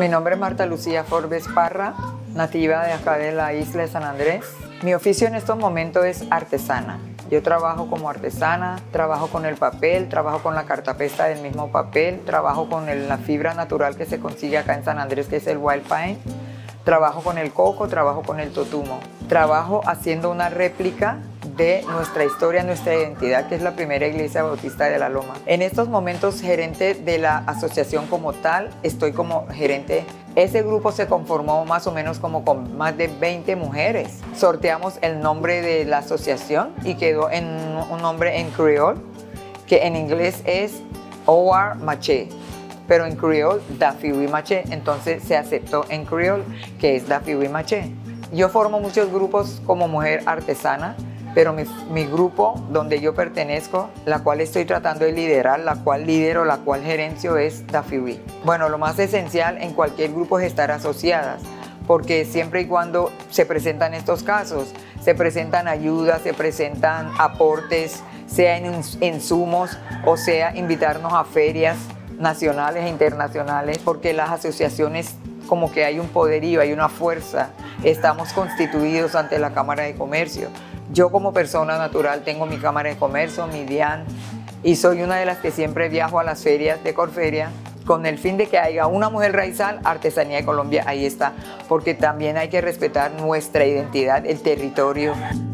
nombre es Marta Lucía Forbes Parra, nativa de acá de la isla de San Andrés. Mi oficio en estos momentos es artesana. Yo trabajo como artesana, trabajo con el papel, trabajo con la cartapesta del mismo papel, trabajo con la fibra natural que se consigue acá en San Andrés, que es el wild pine. Trabajo con el coco, trabajo con el totumo. Trabajo haciendo una réplica de nuestra historia, nuestra identidad, que es la primera iglesia bautista de la Loma. En estos momentos, gerente de la asociación como tal, estoy como gerente. Ese grupo se conformó más o menos como con más de 20 mujeres. Sorteamos el nombre de la asociación y quedó en un nombre en creole, que en inglés es O.R. Maché. Pero en creole, Dafiwi Maché, entonces se aceptó en creole, que es Dafiwi Maché. Yo formo muchos grupos como mujer artesana, pero mi grupo donde yo pertenezco, la cual estoy tratando de liderar, la cual lidero, la cual gerencio es Dafiwi. Bueno, lo más esencial en cualquier grupo es estar asociadas, porque siempre y cuando se presentan estos casos, se presentan ayudas, se presentan aportes, sea en insumos o sea invitarnos a ferias nacionales e internacionales, porque las asociaciones como que hay un poderío, hay una fuerza, estamos constituidos ante la Cámara de Comercio. Yo como persona natural tengo mi Cámara de Comercio, mi DIAN, y soy una de las que siempre viajo a las ferias de Corferia con el fin de que haya una mujer raizal, Artesanía de Colombia, ahí está, porque también hay que respetar nuestra identidad, el territorio.